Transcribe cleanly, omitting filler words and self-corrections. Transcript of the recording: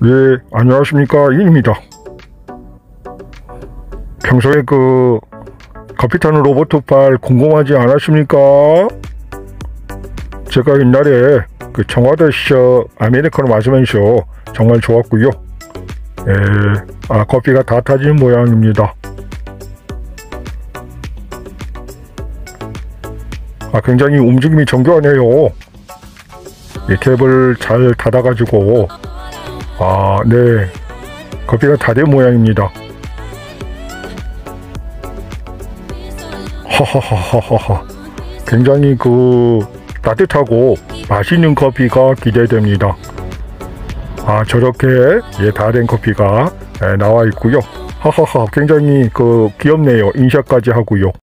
네, 안녕하십니까. 인입니다. 평소에 커피 타는 로봇팔 궁금하지 않으십니까? 제가 옛날에 청와대에서 아메리카노 마시면서 정말 좋았고요. 커피가 다 타지는 모양입니다. 굉장히 움직임이 정교하네요. 캡을 잘 닫아가지고 네, 커피가 다 된 모양입니다. 하하하하하, 굉장히 따뜻하고 맛있는 커피가 기대됩니다. 저렇게 다 된 커피가 나와 있고요. 하하하, 굉장히 귀엽네요. 인샷까지 하고요.